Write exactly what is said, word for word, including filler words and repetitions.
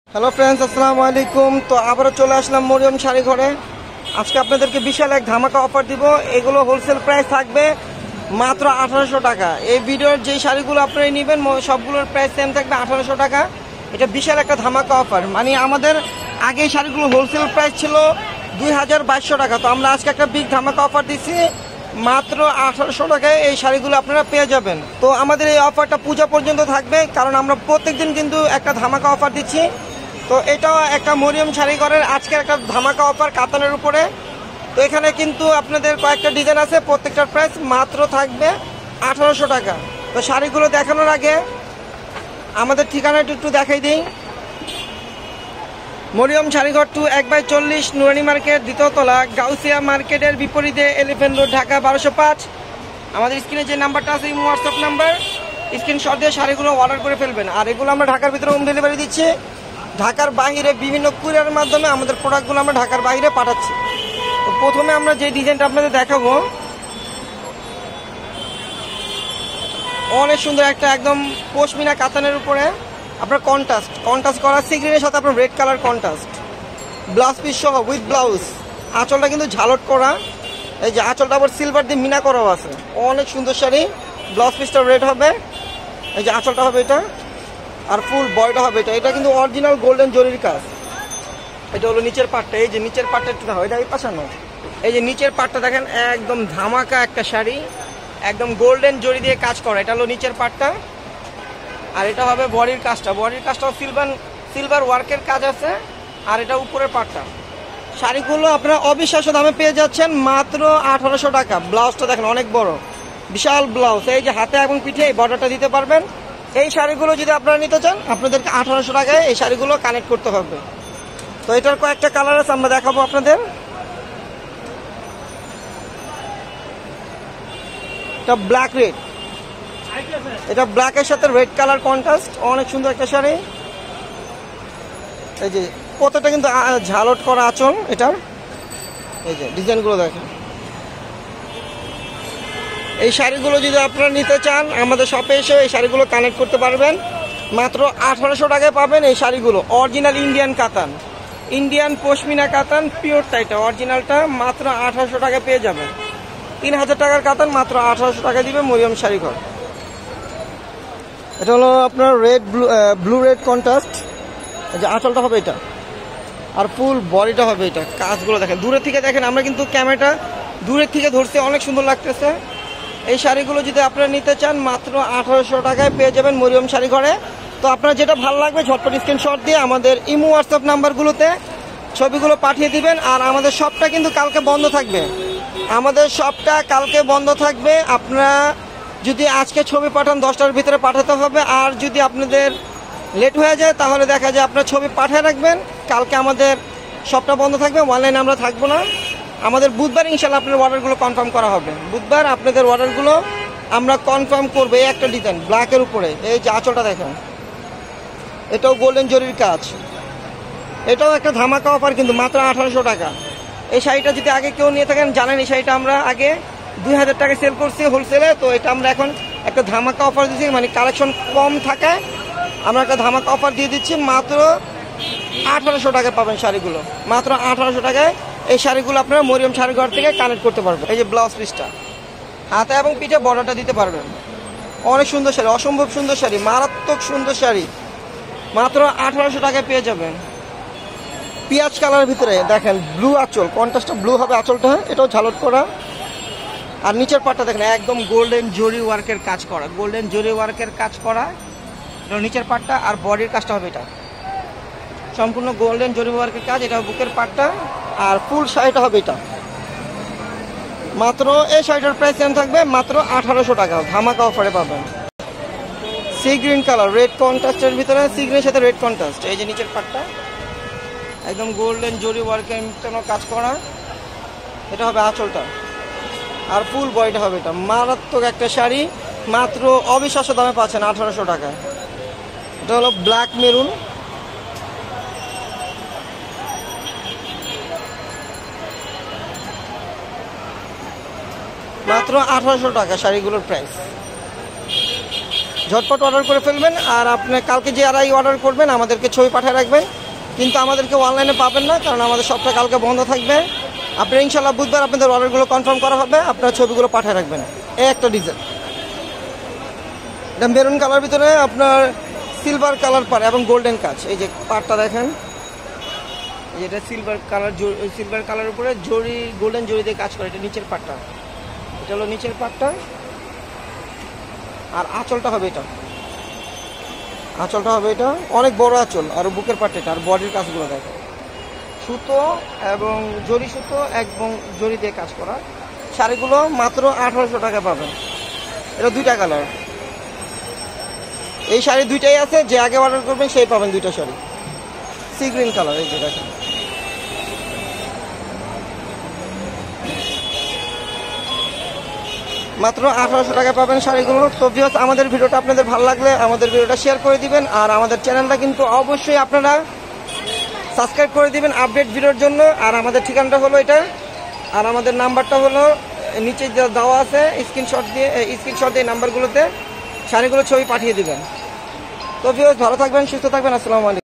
Hello friends, আসসালামু আলাইকুম। তো আবারও চলে আসলাম মরিয়ম শাড়ি ঘরে। আজকে আপনাদেরকে বিশাল এক ধামাকা অফার দিব। এগুলো হোলসেল প্রাইস থাকবে মাত্র আঠারোশো টাকা। এই ভিডিওর যে শাড়িগুলো আপনারা নেবেন সবগুলোর প্রাইস সেম থাকবে আঠারোশো টাকা। এটা বিশাল একটা ধামাকা অফার। মানে আমাদের আগে এই শাড়িগুলো হোলসেল প্রাইস ছিল দুই হাজার বাইশশো টাকা। তো আমরা আজকে একটা বিগ ধামাকা অফার দিচ্ছি মাত্র আঠারোশো টাকায় এই শাড়িগুলো আপনারা পেয়ে যাবেন। তো আমাদের এই অফারটা পূজা পর্যন্ত থাকবে, কারণ আমরা প্রত্যেকদিন কিন্তু একটা ধামাকা অফার দিচ্ছি। তো এটাও একটা মরিয়ম শাড়ি ঘরের আজকের একটা ধামাকা অফার কাতানের উপরে। তো এখানে কিন্তু আপনাদের কয়েকটা ডিজাইন আছে, প্রত্যেকটার প্রাইস মাত্র থাকবে আঠারোশো টাকা। তো শাড়িগুলো দেখানোর আগে আমাদের ঠিকানাটা একটু দেখাই দিই। মরিয়ম শাড়িঘর টু এক বাই চল্লিশ নুরানি মার্কেট, দ্বিতীয় তলা, গাউসিয়া মার্কেটের বিপরীতে, এলিফেন্ট রোড, ঢাকা বারোশো পাঁচ। আমাদের স্ক্রিনে যে নাম্বারটা আছে হোয়াটসঅ্যাপ নাম্বার, স্ক্রিনশট দিয়ে শাড়িগুলো অর্ডার করে ফেলবেন। আর এগুলো আমরা ঢাকার ভিতরে হোম ডেলিভারি দিচ্ছি। ঢাকার বাইরে বিভিন্ন কুরিয়ারের মাধ্যমে আমাদের প্রোডাক্টগুলো আমরা ঢাকার বাইরে পাঠাচ্ছি। তো প্রথমে আমরা যে ডিজাইনটা আপনাদের দেখাবো, অনেক সুন্দর একটা একদম পশমিনা কাতানের উপরে আপনার কন্ট্রাস্ট কন্ট্রাস্ট করা সিগ্রিনের সাথে আপনার red colour contrast, blouse piece সহ উইথ ব্লাউজ। আঁচলটা কিন্তু ঝালট করা, এই যে আঁচলটা আবার সিলভার দিয়ে মিনা করাও আছে। অনেক সুন্দর শাড়ি। ব্লাউজ পিসটা রেড হবে, এই যে আঁচলটা হবে এটা, আর ফুল বয়টা হবে এটা। এটা কিন্তু অরিজিনাল গোল্ডেন জরির কাজ। এটা হলো নিচের পাটটা, এই যে নিচের পাটটা একটু এটা পাশানো, এই যে নিচের পাটটা দেখেন একদম ধামাকা একটা শাড়ি, একদম গোল্ডেন জরি দিয়ে কাজ করা। এটা হলো নিচের পাটটা, আর এটা হবে বডির কাজটা। বডির কাজটাও সিলভার সিলভার ওয়ার্কের কাজ আছে, আর এটা উপরের পাটটা। শাড়িগুলো আপনারা অবিশ্বাস্য দামে পেয়ে যাচ্ছেন মাত্র আঠারোশো টাকা। ব্লাউজটা দেখেন অনেক বড়, বিশাল ব্লাউজ। এই যে হাতে এবং পিঠে এই বর্ডারটা দিতে পারবেন। এই শাড়িগুলো যদি আপনারা নিতে চান আপনাদেরকে আঠারোশো টাকায় এই শাড়িগুলো কানেক্ট করতে হবে। তো এটার কয়েকটা কালার আছে, আমরা দেখাবো আপনাদের। এটা ব্ল্যাক রেড, এটা ব্ল্যাকের সাথে রেড কালার কন্ট্রাস্ট, অনেক সুন্দর একটা শাড়ি। এই যে কতটা কিন্তু ঝালট করা আঁচল এটার, এই যে ডিজাইনগুলো দেখেন। এই শাড়িগুলো যদি আপনারা নিতে চান আমাদের শপে এসে এই শাড়িগুলো কানেক্ট করতে পারবেন। মাত্র আঠারোশো টাকায় পাবেন এই শাড়িগুলো। অরিজিনাল ইন্ডিয়ান কাতান, ইন্ডিয়ান পশমিনা কাতান, পিওরটা এটা অরিজিনালটা মাত্র আঠারোশো টাকায় পেয়ে যাবেন। তিন হাজার টাকার কাতান মাত্র আঠারোশো টাকা দিবে মরিয়ম শাড়িঘর। এটা হলো আপনার red blue blue red contrast, এই যে আঁচলটা হবে এটা, আর ফুল বডিটা হবে এটা। কাজগুলো দেখেন দূরের থেকে দেখেন, আমরা কিন্তু ক্যামেরাটা দূরের থেকে ধরতে অনেক সুন্দর লাগতেছে। এই শাড়িগুলো যদি আপনারা নিতে চান মাত্র আঠারোশো টাকায় পেয়ে যাবেন মরিয়ম শাড়ি ঘরে। তো আপনার যেটা ভালো লাগবে ঝটপট স্ক্রিনশট দিয়ে আমাদের ইমো হোয়াটসঅ্যাপ নাম্বারগুলোতে ছবিগুলো পাঠিয়ে দিবেন। আর আমাদের শপটা কিন্তু কালকে বন্ধ থাকবে, আমাদের শপটা কালকে বন্ধ থাকবে। আপনারা যদি আজকে ছবি পাঠান দশটার ভিতরে পাঠাতে হবে, আর যদি আপনাদের লেট হয়ে যায় তাহলে দেখা যায় আপনার ছবি পাঠিয়ে রাখবেন। কালকে আমাদের শপটা বন্ধ থাকবে, অনলাইনে আমরা থাকবো না। আমাদের বুধবার ইনশাল্লাহ আপনার অর্ডারগুলো কনফার্ম করা হবে। বুধবার আপনাদের অর্ডারগুলো আমরা কনফার্ম করবো। এই একটা ডিজাইন ব্ল্যাকের উপরে, এই যে আঁচলটা দেখেন, এটাও গোল্ডেন জরির কাজ। এটাও একটা ধামাকা অফার কিন্তু মাত্র আঠারোশো টাকা। এই শাড়িটা যদি আগে কেউ নিয়ে থাকেন জানেন, এই শাড়িটা আমরা আগে দুই হাজার টাকায় সেল করছি হোলসেলে। তো এটা আমরা এখন একটা ধামাকা অফার দিচ্ছি, মানে কালেকশন কম থাকায় আমরা একটা ধামাকা অফার দিয়ে দিচ্ছি। মাত্র আঠারোশো টাকায় পাবেন শাড়িগুলো, মাত্র আঠারোশো টাকায় এই শাড়িগুলো আপনারা মরিয়ম শাড়িঘর থেকে কানেক্ট করতে পারবেন। এই যে ব্লাউজ পিসটা, হাতে এবং পিঠে বর্ডারটা দিতে পারবেন। অনেক সুন্দর শাড়ি, অসম্ভব সুন্দর শাড়ি, মারাত্মক সুন্দর শাড়ি, মাত্র আঠারোশো টাকায় পেয়ে যাবেন। পিঁয়াজ কালারের ভিতরে দেখেন ব্লু আঁচল, কন্ট্রাস্টটা ব্লু হবে আঁচলটা, এটাও ঝালট করা। আর নিচের পাটটা দেখেন একদম গোল্ডেন জরি ওয়ার্কের কাজ করা, গোল্ডেন জরি ওয়ার্কের কাজ করা এটা নিচের পাটটা। আর বডির কাজটা হবে এটা সম্পূর্ণ গোল্ডেন জরি ওয়ার্কের কাজ, এটা বুকের পাটটা। আর ফুল শাড়িটা হবে এটা। মাত্র এই শাড়িটার প্রাইস সেম থাকবে মাত্র আঠারোশো টাকা, ধামাকা অফারে পাবেন। সি গ্রিন কালার, রেড কন্ট্রাস্টের ভিতরে সি গ্রিনের সাথে রেড কন্ট্রাস্ট। এই যে নিচের পাটটা একদম গোল্ডেন জরি ওয়ার্কের কাজ করা, এটা হবে আঁচলটা, আর ফুল বডিটা হবে এটা। মারাত্মক একটা শাড়ি, মাত্র অবিশ্বাস্য দামে পাচ্ছেন আঠারোশো টাকায়। এটা হলো ব্ল্যাক মেরুন, মাত্র আঠারোশো টাকা শাড়িগুলোর প্রাইস। ঝটপট অর্ডার করে ফেলবেন। আর আপনি কালকে যে আড়াই অর্ডার করবেন আমাদেরকে ছবি পাঠিয়ে রাখবেন, কিন্তু আমাদেরকে অনলাইনে পাবেন না, কারণ আমাদের সবটা কালকে বন্ধ থাকবে। আপনার ইনশাল্লাহ বুধবার আপনাদের অর্ডারগুলো কনফার্ম করা হবে, আপনার ছবিগুলো পাঠিয়ে রাখবেন। এই একটা ডিজাইন, এটা মেরুন কালার ভিতরে আপনার সিলভার কালার পার এবং গোল্ডেন কাজ। এই যে পাটটা দেখেন, এটা সিলভার কালার, সিলভার কালারের উপরে জরি গোল্ডেন জরি দিয়ে কাজ করে। এটা নিচের পাটটা, এটা হলো নিচের পাটটা। আর আঁচলটা হবে এটা, আঁচলটা হবে এটা অনেক বড় আঁচল, আর বুকের পাটটা এটা। আর বডির কাজগুলো দেখেন, সুতো এবং জরি সুতো এবং জরি দিয়ে কাজ করা। শাড়িগুলো মাত্র আঠারোশো টাকা পাবেন। এটা দুইটা কালার, এই শাড়ি দুইটাই আছে, যে আগে অর্ডার করবেন সেই পাবেন দুইটা শাড়ি। সি গ্রিন কালার, এই যে দেখেন। মাত্র আঠারোশো টাকা পাবেন শাড়িগুলো। তো ভিউয়ার্স, আমাদের ভিডিওটা আপনাদের ভালো লাগলে আমাদের ভিডিওটা শেয়ার করে দিবেন। আর আমাদের চ্যানেলটা কিন্তু অবশ্যই আপনারা সাবস্ক্রাইব করে দিবেন আপডেট ভিডিওর জন্য। আর আমাদের ঠিকানাটা হলো এটা, আর আমাদের নাম্বারটা হলো নিচে দেওয়া আছে। স্ক্রিনশট দিয়ে স্ক্রিনশট দিয়ে নাম্বারগুলোতে শাড়িগুলো ছবি পাঠিয়ে দিবেন। তো ভিউয়ার্স, ভালো থাকবেন, সুস্থ থাকবেন। আসসালামু আলাইকুম।